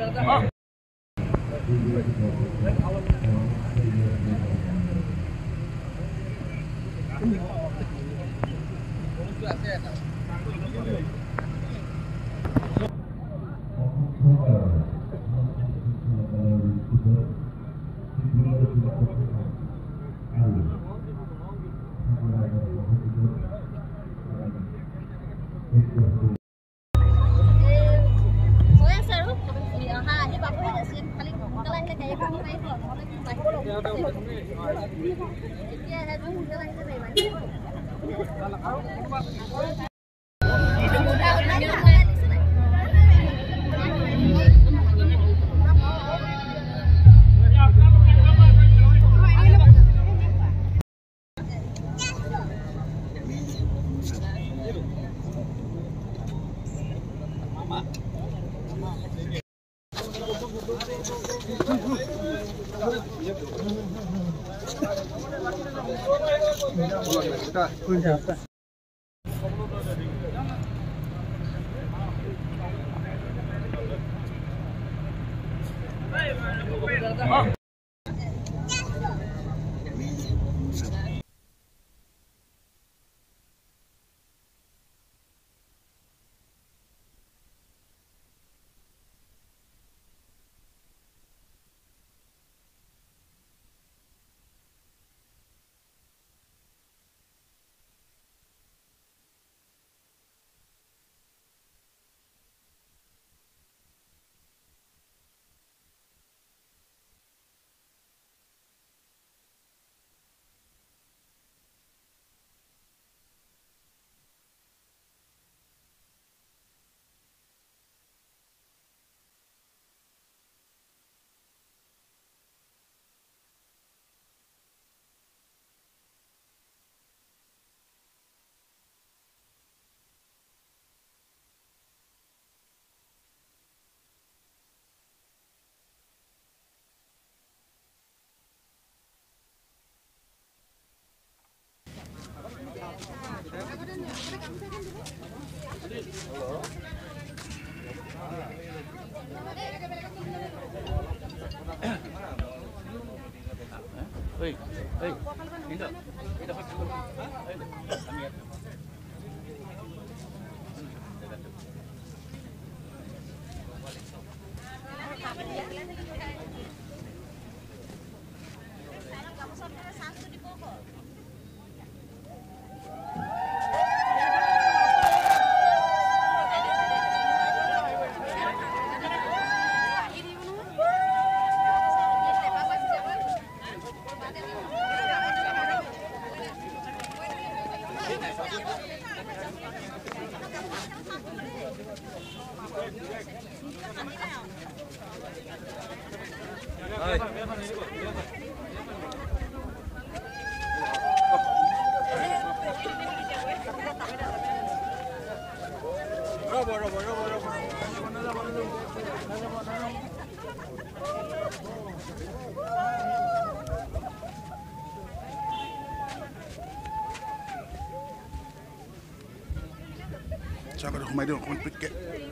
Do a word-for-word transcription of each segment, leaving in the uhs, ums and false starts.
Jangan ada rumah dia orang pikir.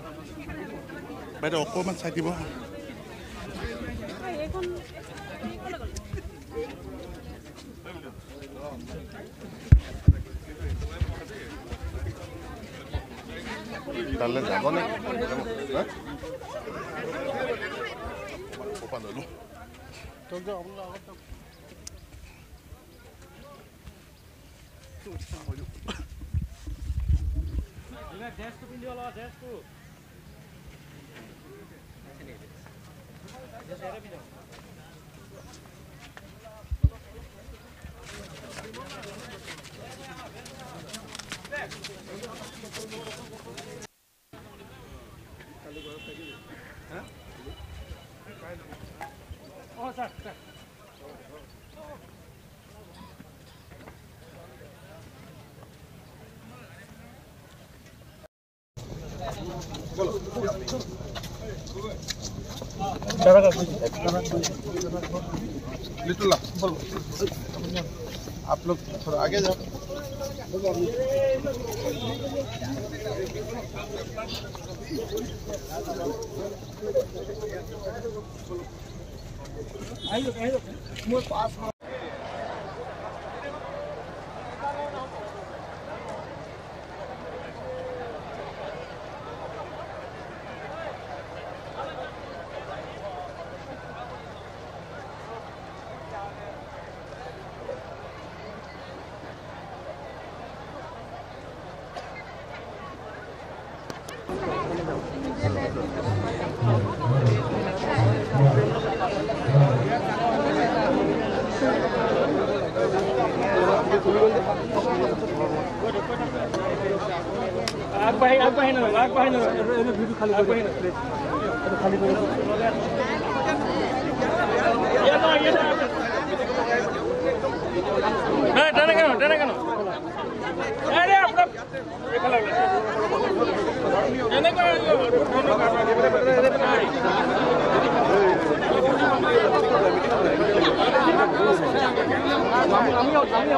Pada aku man saya tiba. Dalam jago ni. Hah? Apa dulu? Tunggu Allah. Desk tu pinjau lah, desk tu. Desk ada pinjau. Oh, sir, sir. Little lah. आप लोग थोड़ा आगे जाओ। आइए आइए मोर पास आग बाहे आग बाहे ना आग बाहे ना वीडियो खाली आग बाहे ना खाली करो ये ना ये ना ना डरे कनो डरे कनो अरे अपना ये खला डरे कनो আমি আও আমি আও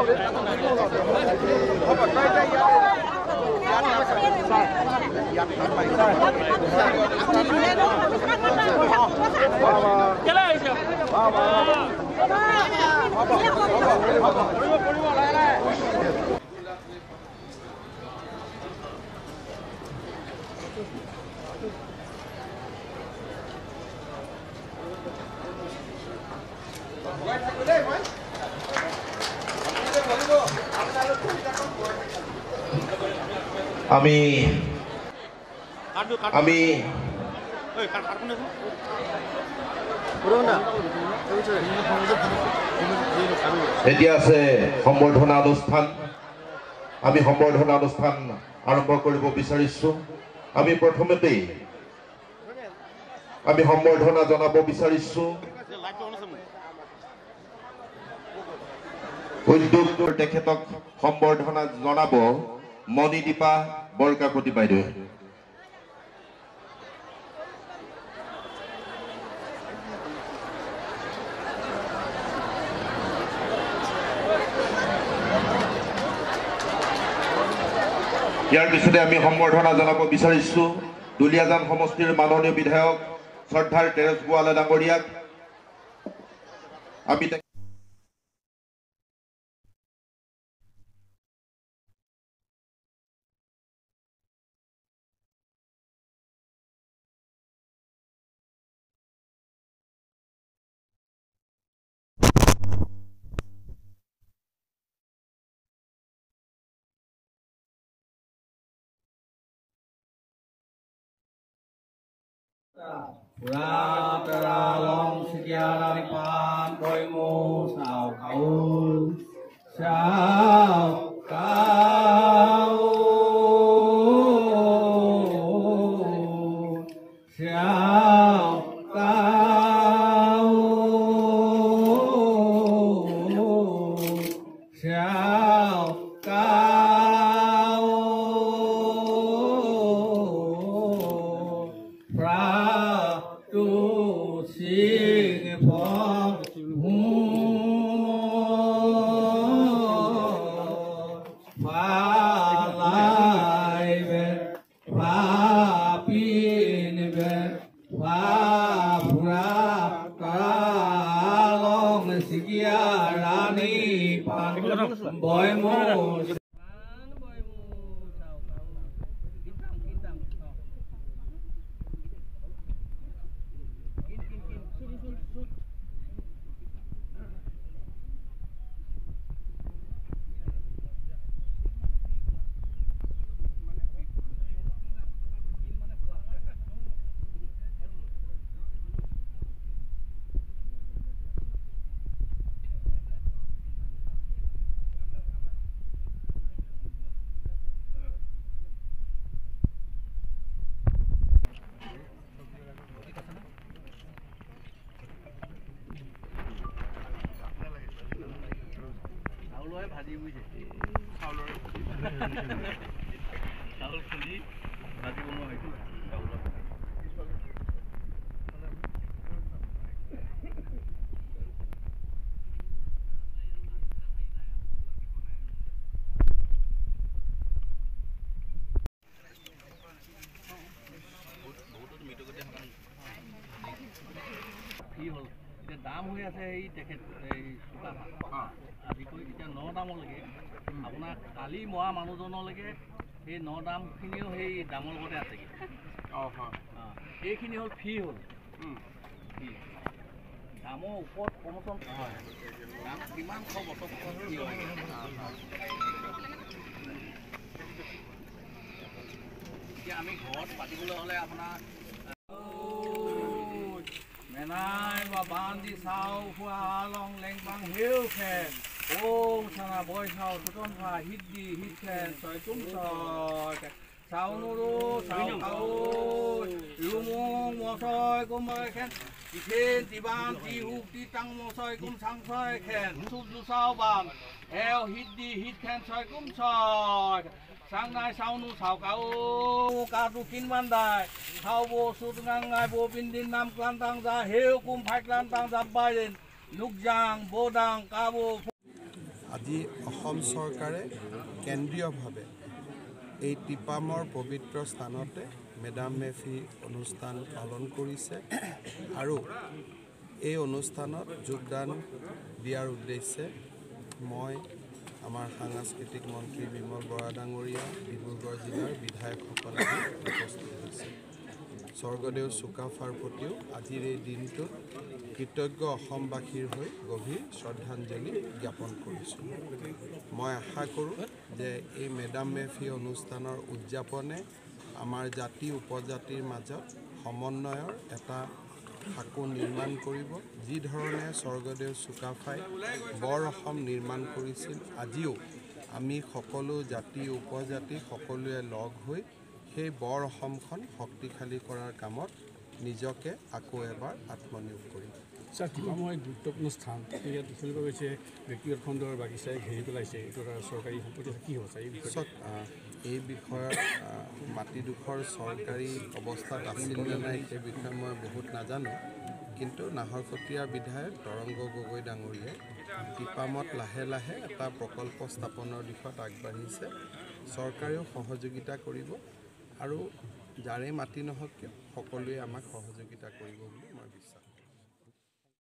আমি আমি এতিয়া আছে সম্বৰ্ধনা অনুষ্ঠান। আমি সম্বৰ্ধনা অনুষ্ঠান আৰম্ভ কৰিব বিচাৰিছো। আমি প্ৰথমতেই আমি সম্বৰ্ধনা জনাব বিচাৰিছো উদ্যোগ তেখেতক সম্বৰ্ধনা জনাব মণিদীপা বৰকাকতি বাইদেউ। ইয়াৰ পিছতে আমি সম্বৰ্ধনা জনাব বিচাৰিছো দুলিয়াজান সমষ্টিৰ মাননীয় বিধায়ক শ্ৰদ্ধাৰ তেৰছ গোৱালা ডাঙৰীয়াক। আমি Rataralong sekian pan koimu sao kau sao kau sao kau sao kau pra tu sing phong hu pha lai ve pha pin ve pha pura ka long sikia rani pan boy mo ভাজি বুঝে চাউলৰ চাউল খুলি ভাজি বনোৱা হয়তো চাউলৰ দাম হৈ আছে এই তেখেত এই চুকাফা আদি কৰি এতিয়া ন দামলৈকে আপোনাৰ কালি মৰা মানুহজনলৈকে সেই ন দামখিনিও সেই দামৰ লগতে আছেগৈ। অঁ হয় এইখিনি হ'ল ফি হ'ল ফি দামৰ ওপৰত প্ৰমোচন হয় দাম কিমান শ বছৰ বছৰ ফি হয়। এতিয়া আমি ঘৰত পাতিবলৈ হ'লে আপোনাৰ মেনাই বা বান্ধি চাও খোৱা লং লেংপাং হেউ খেন ও চানা বয় চাও চুটন খা হিট দি হিট খেন ছয় তুম ছয় চাও নুরু চাও খাও রুমুং মছয় কুময় খেন ইথেন তিবান তিহুক তিতাং মছয় কুম চাং ছয় খেন সুপ জুচাও বান এও হিট দি হিট খেন ছয় কুম ছয় sang nai sau nu sao cao ca tu kin man dai sao bo su ngang ngai bo bin din nam klan tang ra heu kum phai klan tang ra bai den nuk jang bo dang ka bo আজি অসম চৰকাৰে কেন্দ্ৰীয়ভাৱে এই টিপামৰ পবিত্ৰ স্থানতে madam মেফি অনুষ্ঠান পালন কৰিছে আৰু এই অনুষ্ঠানত যোগদান দিয়াৰ উদ্দেশ্যে মই আমাৰ সাংস্কৃতিক মন্ত্ৰী বিমল বৰা ডাঙৰীয়া ডিব্ৰুগড় জিলাৰ বিধায়কসকলে উপস্থিত হৈছে। স্বৰ্গদেউ চুকাফাৰ প্ৰতিও আজিৰ এই দিনটোত কৃতজ্ঞ অসমবাসীৰ হৈ গভীৰ শ্ৰদ্ধাঞ্জলি জ্ঞাপন কৰিছোঁ। মই আশা কৰোঁ যে এই মেডাম মেফি অনুষ্ঠানৰ উদযাপনে আমাৰ জাতি উপজাতিৰ মাজত সমন্বয়ৰ এটা সাঁকো নিৰ্মাণ কৰিব। যি ধৰণে স্বৰ্গদেউ চুকাফাই বৰ অসম নিৰ্মাণ কৰিছিল আজিও আমি সকলো জাতি উপজাতি সকলোৱে লগ হৈ সেই বৰ অসমখন শক্তিশালী কৰাৰ কামত নিজকে আকৌ এবাৰ আত্মনিয়োগ কৰিম। স্যার টিপামৰ এক গুৰুত্বপূৰ্ণ স্থান ইয়াত দেখিবলৈ গৈছে ব্যক্তিগত খণ্ডৰ বাগিচাই ঘেৰি পেলাইছে এইটো এটা চৰকাৰী সম্পত্তি কি হ'ব এই বিষয়ত এই বিষয়ত মাটিডোখৰ চৰকাৰী অৱস্থাত আছিল নে নাই সেই বিষয়ে মই বহুত নাজানো, কিন্তু নাহৰকটীয়াৰ বিধায়ক তৰংগ গগৈ ডাঙৰীয়াই টিপামত লাহে লাহে এটা প্ৰকল্প স্থাপনৰ দিশত আগবাঢ়িছে। চৰকাৰেও সহযোগিতা কৰিব আৰু যাৰে মাটি নহওক কিয় সকলোৱে আমাক সহযোগিতা কৰিব বুলি